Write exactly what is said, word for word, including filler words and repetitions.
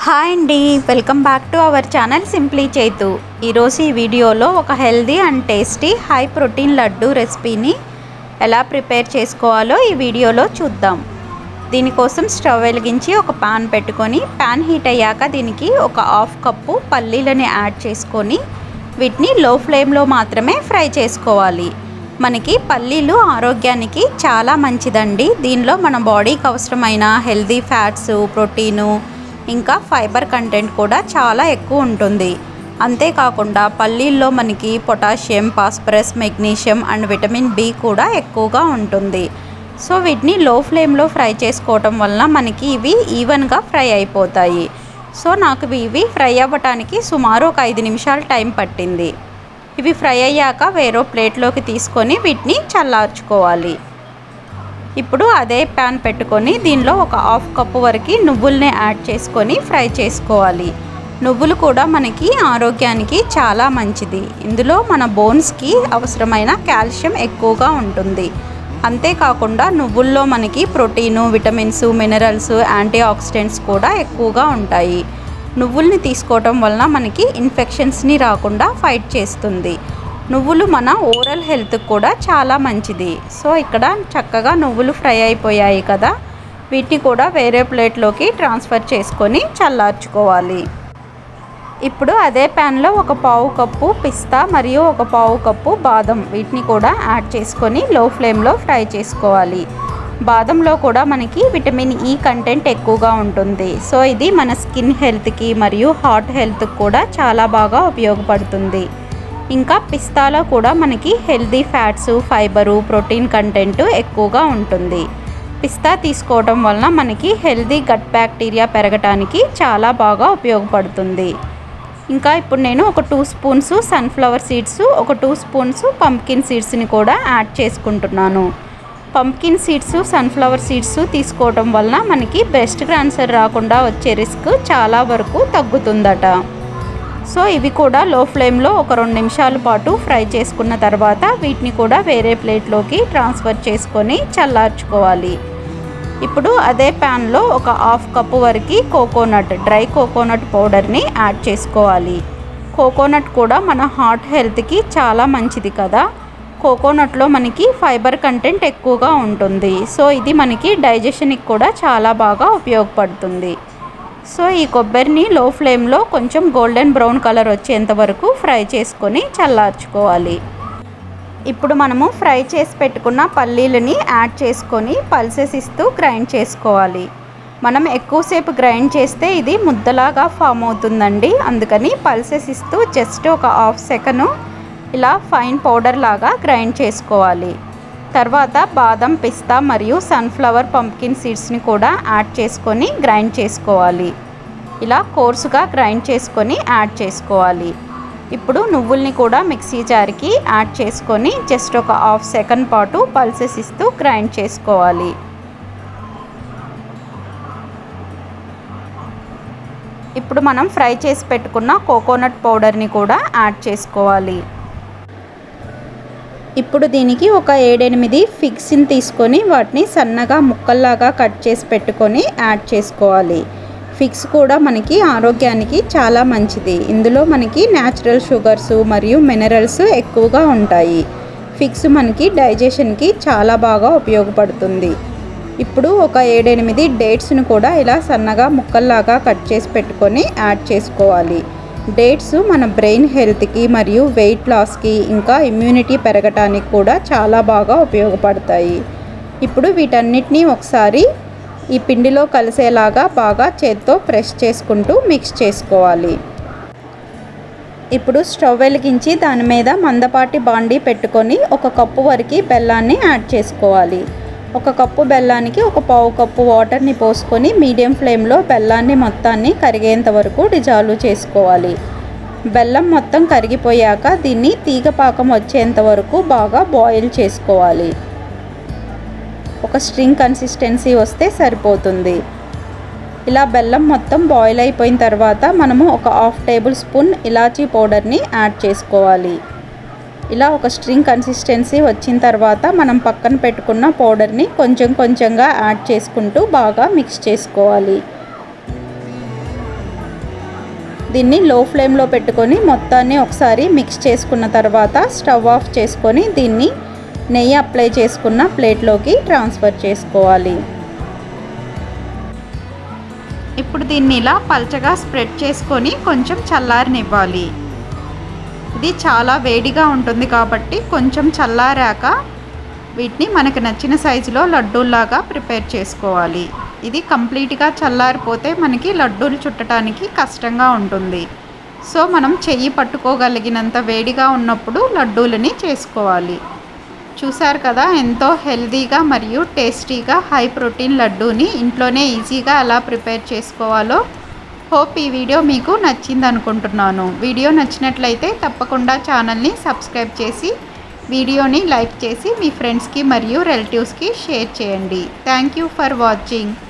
Hi అండి, welcome back to our channel simply Chaitu. ఈరోజు ఈ వీడియోలో ఒక healthy and tasty high protein laddu రెసిపీని ఎలా ప్రిపేర్ చేసుకోవాలో ఈ వీడియోలో చూద్దాం. దీనికోసం స్టవ్ వెలిగించి ఒక పాన్ పెట్టుకొని పాన్ హీట్ అయ్యాక దీనికి ఒక హాఫ్ కప్పు పల్లీలని యాడ్ చేసుకొని వీటిని లో ఫ్లేమ్లో మాత్రమే ఫ్రై చేసుకోవాలి. మనకి పల్లీలు ఆరోగ్యానికి చాలా మంచిదండి. దీనిలో మన బాడీకి అవసరమైన హెల్దీ ఫ్యాట్స్, ప్రోటీను ఇంకా ఫైబర్ కంటెంట్ కూడా చాలా ఎక్కువ ఉంటుంది. అంతేకాకుండా పల్లీల్లో మనకి potassium, phosphorus, magnesium and vitamin B కూడా ఎక్కువగా ఉంటుంది. సో వీటిని లో ఫ్లేమ్లో ఫ్రై చేసుకోవటం వలన మనకి ఇవి ఈవెన్గా ఫ్రై అయిపోతాయి. సో నాకు ఇవి ఫ్రై అవ్వటానికి సుమారు ఒక ఐదు నిమిషాలు టైం పట్టింది. ఇవి ఫ్రై అయ్యాక వేరే ప్లేట్లోకి తీసుకొని వీటిని చల్లార్చుకోవాలి. ఇప్పుడు అదే ప్యాన్ పెట్టుకొని దీనిలో ఒక హాఫ్ కప్పు వరకు నువ్వుల్ని యాడ్ చేసుకొని ఫ్రై చేసుకోవాలి. నువ్వులు కూడా మనకి ఆరోగ్యానికి చాలా మంచిది. ఇందులో మన బోన్స్కి అవసరమైన కాల్షియం ఎక్కువగా ఉంటుంది. అంతేకాకుండా నువ్వుల్లో మనకి protein, vitamins, minerals, antioxidants కూడా ఎక్కువగా ఉంటాయి. నువ్వుల్ని తీసుకోవటం వలన మనకి ఇన్ఫెక్షన్స్ని రాకుండా ఫైట్ చేస్తుంది. నువ్వులు మన ఓరల్ హెల్త్ కూడా చాలా మంచిది. సో ఇక్కడ చక్కగా నువ్వులు ఫ్రై అయిపోయాయి కదా, వీటిని కూడా వేరే ప్లేట్లోకి ట్రాన్స్ఫర్ చేసుకొని చల్లార్చుకోవాలి. ఇప్పుడు అదే ప్యాన్లో ఒక పావు కప్పు పిస్తా మరియు ఒక పావు కప్పు బాదం వీటిని కూడా యాడ్ చేసుకొని లో ఫ్లేమ్లో ఫ్రై చేసుకోవాలి. బాదంలో కూడా మనకి విటమిన్ ఈ కంటెంట్ ఎక్కువగా ఉంటుంది. సో ఇది మన స్కిన్ హెల్త్కి మరియు హార్ట్ హెల్త్కి కూడా చాలా బాగా ఉపయోగపడుతుంది. ఇంకా పిస్తాలో కూడా మనకి healthy fats, fibre, protein content ఎక్కువగా ఉంటుంది. పిస్తా తీసుకోవడం వలన మనకి హెల్దీ గట్ బ్యాక్టీరియా పెరగటానికి చాలా బాగా ఉపయోగపడుతుంది. ఇంకా ఇప్పుడు నేను ఒక టూ స్పూన్స్ సన్ఫ్లవర్ సీడ్స్, ఒక టూ స్పూన్స్ పంప్కిన్ సీడ్స్ని కూడా యాడ్ చేసుకుంటున్నాను. పంప్కిన్ సీడ్స్, సన్ఫ్లవర్ సీడ్స్ తీసుకోవడం వలన మనకి బ్రెస్ట్ క్యాన్సర్ రాకుండా వచ్చే రిస్క్ చాలా వరకు తగ్గుతుందట. సో ఇవి కూడా లో ఫ్లేమ్లో ఒక రెండు నిమిషాల పాటు ఫ్రై చేసుకున్న తర్వాత వీటిని కూడా వేరే ప్లేట్లోకి ట్రాన్స్ఫర్ చేసుకొని చల్లార్చుకోవాలి. ఇప్పుడు అదే ప్యాన్లో ఒక హాఫ్ కప్పు వరకు కోకోనట్, డ్రై కోకోనట్ పౌడర్ని యాడ్ చేసుకోవాలి. కోకోనట్ కూడా మన హార్ట్ హెల్త్కి చాలా మంచిది కదా. కోకోనట్లో మనకి ఫైబర్ కంటెంట్ ఎక్కువగా ఉంటుంది. సో ఇది మనకి డైజెషన్కి కూడా చాలా బాగా ఉపయోగపడుతుంది. సో ఈ కొబ్బరిని లో ఫ్లేమ్లో కొంచెం గోల్డెన్ బ్రౌన్ కలర్ వచ్చేంత వరకు ఫ్రై చేసుకొని చల్లార్చుకోవాలి. ఇప్పుడు మనము ఫ్రై చేసి పెట్టుకున్న పల్లీలని యాడ్ చేసుకొని పల్సెస్ ఇస్తూ గ్రైండ్ చేసుకోవాలి. మనం ఎక్కువసేపు గ్రైండ్ చేస్తే ఇది ముద్దలాగా ఫామ్ అవుతుందండి. అందుకని పల్సెస్ ఇస్తూ జస్ట్ ఒక హాఫ్ సెకండ్ ఇలా ఫైన్ పౌడర్ లాగా గ్రైండ్ చేసుకోవాలి. తర్వాత బాదం, పిస్తా మరియు సన్ఫ్లవర్, పంప్కిన్ సీడ్స్ని కూడా యాడ్ చేసుకొని గ్రైండ్ చేసుకోవాలి. ఇలా కోర్సుగా గ్రైండ్ చేసుకొని యాడ్ చేసుకోవాలి. ఇప్పుడు నువ్వుల్ని కూడా మిక్సీ జార్కి యాడ్ చేసుకొని జస్ట్ ఒక హాఫ్ సెకండ్ పాటు పల్సెస్ ఇస్తూ గ్రైండ్ చేసుకోవాలి. ఇప్పుడు మనం ఫ్రై చేసి పెట్టుకున్న కోకోనట్ పౌడర్ని కూడా యాడ్ చేసుకోవాలి. ఇప్పుడు దీనికి ఒక ఏడెనిమిది ఫిగ్స్ని తీసుకొని వాటిని సన్నగా ముక్కల్లాగా కట్ చేసి పెట్టుకొని యాడ్ చేసుకోవాలి. ఫిగ్స్ కూడా మనకి ఆరోగ్యానికి చాలా మంచిది. ఇందులో మనకి న్యాచురల్ షుగర్స్ మరియు మినరల్స్ ఎక్కువగా ఉంటాయి. ఫిగ్స్ మనకి డైజెషన్కి చాలా బాగా ఉపయోగపడుతుంది. ఇప్పుడు ఒక ఏడెనిమిది డేట్స్ని కూడా ఇలా సన్నగా ముక్కల్లాగా కట్ చేసి పెట్టుకొని యాడ్ చేసుకోవాలి. డేట్స్ మన బ్రెయిన్ హెల్త్కి మరియు వెయిట్ లాస్కి ఇంకా ఇమ్యూనిటీ పెరగటానికి కూడా చాలా బాగా ఉపయోగపడతాయి. ఇప్పుడు వీటన్నిటినీ ఒకసారి ఈ పిండిలో కలిసేలాగా బాగా చేత్తో ప్రెస్ చేసుకుంటూ మిక్స్ చేసుకోవాలి. ఇప్పుడు స్టవ్ వెలిగించి దాని మీద మందపాటి బాండీ పెట్టుకొని ఒక కప్పు వరకు బెల్లాన్ని యాడ్ చేసుకోవాలి. ఒక కప్పు బెల్లానికి ఒక పావు కప్పు వాటర్ని పోసుకొని మీడియం ఫ్లేమ్లో బెల్లాన్ని మొత్తాన్ని కరిగేంత వరకు డిజాల్వ్ చేసుకోవాలి. బెల్లం మొత్తం కరిగిపోయాక దీన్ని తీగ పాకం వచ్చేంత వరకు బాగా బాయిల్ చేసుకోవాలి. ఒక స్ట్రింగ్ కన్సిస్టెన్సీ వస్తే సరిపోతుంది. ఇలా బెల్లం మొత్తం బాయిల్ అయిపోయిన తర్వాత మనము ఒక హాఫ్ టేబుల్ స్పూన్ ఇలాచీ పౌడర్ని యాడ్ చేసుకోవాలి. ఇలా ఒక స్ట్రింగ్ కన్సిస్టెన్సీ వచ్చిన తర్వాత మనం పక్కన పెట్టుకున్న పౌడర్ని కొంచెం కొంచెంగా యాడ్ చేసుకుంటూ బాగా మిక్స్ చేసుకోవాలి. దీన్ని లో ఫ్లేమ్లో పెట్టుకొని మొత్తాన్ని ఒకసారి మిక్స్ చేసుకున్న తర్వాత స్టవ్ ఆఫ్ చేసుకొని దీన్ని నెయ్యి అప్లై చేసుకున్న ప్లేట్లోకి ట్రాన్స్ఫర్ చేసుకోవాలి. ఇప్పుడు దీన్ని ఇలా పల్చగా స్ప్రెడ్ చేసుకొని కొంచెం చల్లారనివ్వాలి. ఇది చాలా వేడిగా ఉంటుంది కాబట్టి కొంచెం చల్లారాక వీటిని మనకు నచ్చిన సైజులో లడ్డూల్లాగా ప్రిపేర్ చేసుకోవాలి. ఇది కంప్లీట్గా చల్లారిపోతే మనకి లడ్డూలు చుట్టడానికి కష్టంగా ఉంటుంది. సో మనం చెయ్యి పట్టుకోగలిగినంత వేడిగా ఉన్నప్పుడు లడ్డూలని చేసుకోవాలి. చూసారు కదా, ఎంతో హెల్తీగా మరియు టేస్టీగా హై ప్రోటీన్ లడ్డూని ఇంట్లోనే ఈజీగా ఎలా ప్రిపేర్ చేసుకోవాలో. హోప్ ఈ వీడియో మీకు నచ్చింది అనుకుంటున్నాను. వీడియో నచ్చినట్లయితే తప్పకుండా ఛానల్ని సబ్స్క్రైబ్ చేసి వీడియోని లైక్ చేసి మీ ఫ్రెండ్స్కి మరియు రిలేటివ్స్కి షేర్ చేయండి. Thank you for watching.